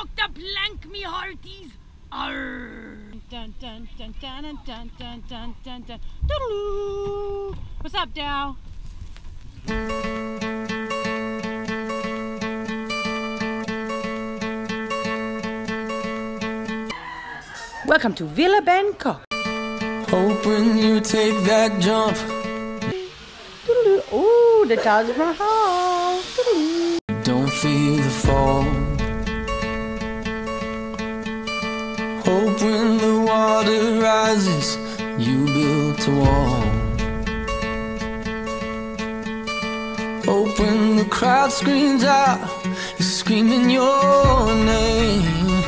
walk the plank, me hearties. Arr. Dun dun dun dun dun dun dun dun dun dun. Doodaloo. What's up, Dow? Welcome to Villa Bangkok. Hope when you take that jump. Oh, the Taj Mahal. Don't feel the fall. Hope when the water rises, you built a wall. Hope when the crowd screams out, you're screaming your name.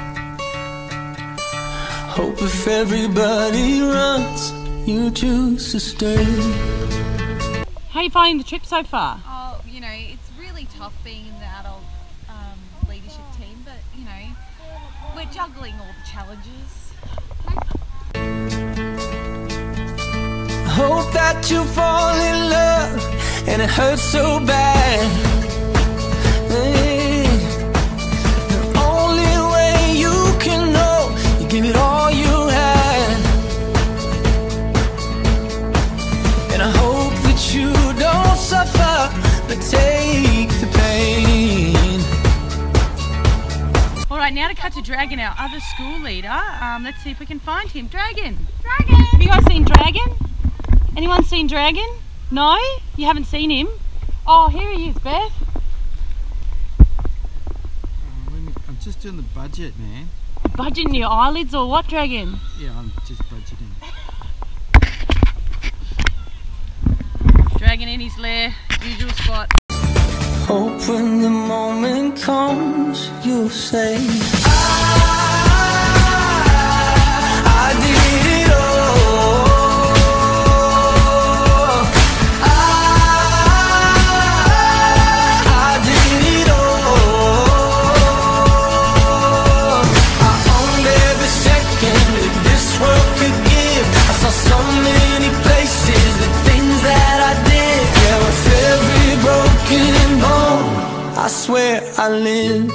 Hope if everybody runs, you choose to stay. How are you finding the trip so far? Oh, you know, it's really tough being in the adult leadership team, but you know, we're juggling all the challenges. Hope that you fall in love and it hurts so bad. Hey, the only way you can know, you give it all you had. And I hope that you don't suffer, but take the pain. Alright, now to cut to Dragon, our other school leader. Let's see if we can find him. Dragon! Dragon! Have you guys seen Dragon? Anyone seen Dragon? No? You haven't seen him? Oh, here he is, Beth. I'm just doing the budget, man. Budgeting your eyelids or what, Dragon? Yeah, I'm just budgeting. Dragon in his lair, usual spot. Hope when the moment comes, you'll say, I did it all. I did it all. I owned every second that this world could give. I saw so many places, the things that I did. Yeah, with every broken bone, I swear I lived.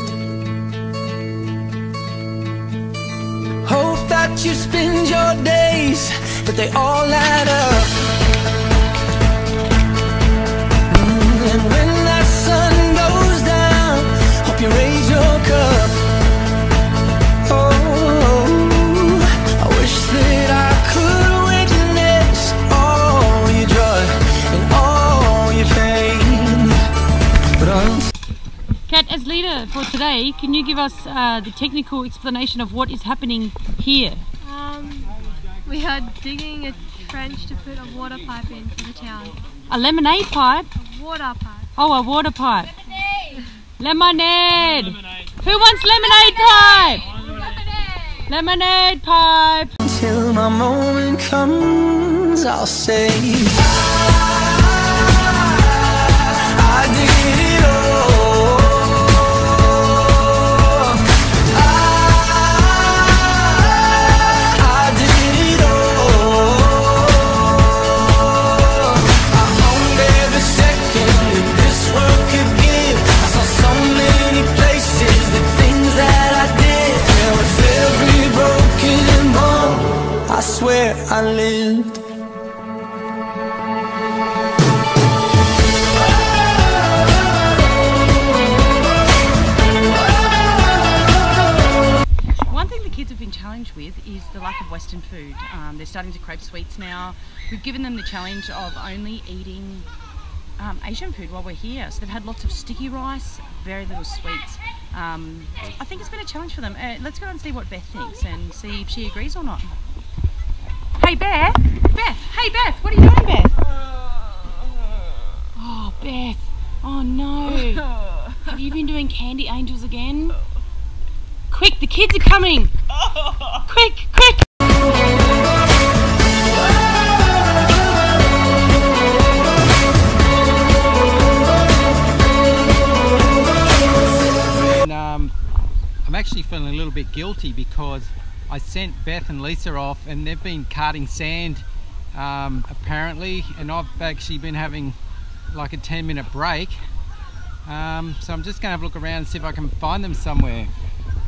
Hope that you spend your days, but they all add up. And when that sun goes down, hope you raise your cup. Oh, I wish that I could witness all your joy and all your pain. But Kat, as leader for today, can you give us the technical explanation of what is happening here? We are digging a trench to put a water pipe in for the town. A lemonade pipe? A water pipe. Oh, a water pipe. Lemonade! Who wants lemonade pipe? Lemonade pipe! until my moment comes, I'll say, I did it all. I swear I lived. One thing the kids have been challenged with is the lack of Western food. They're starting to crave sweets now. We've given them the challenge of only eating Asian food while we're here. So they've had lots of sticky rice, very little sweets. I think it's been a challenge for them. Let's go and see what Beth thinks and see if she agrees or not. Hey Beth! Beth! Hey Beth! What are you doing, Beth? Oh Beth! Oh no! Have you been doing candy angels again? Quick! The kids are coming! Quick! Quick! I'm actually feeling a little bit guilty because I sent Beth and Lisa off and they've been carting sand apparently, and I've actually been having like a 10-minute break, so I'm just going to have a look around and see if I can find them somewhere.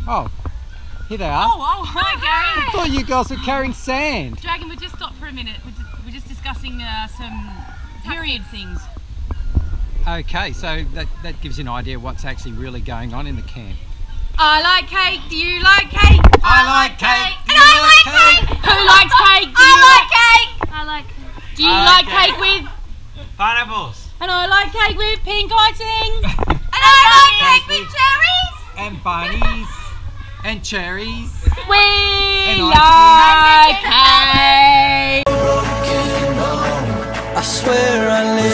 Oh, here they are. Oh, hi Gary. I thought you guys were carrying sand. Dragon, we just stopped for a minute. We're just discussing some period things. Okay, so that gives you an idea of what's actually really going on in the camp. I like cake. Do you like cake? I like cake. And I like cake. Who likes cake? Do you like cake? I like cake. Do you like cake with? Pineapples. And I like cake with pink icing. And I like cake with cherries. And bunnies. And cherries. We And like cake. broken bone. I swear I live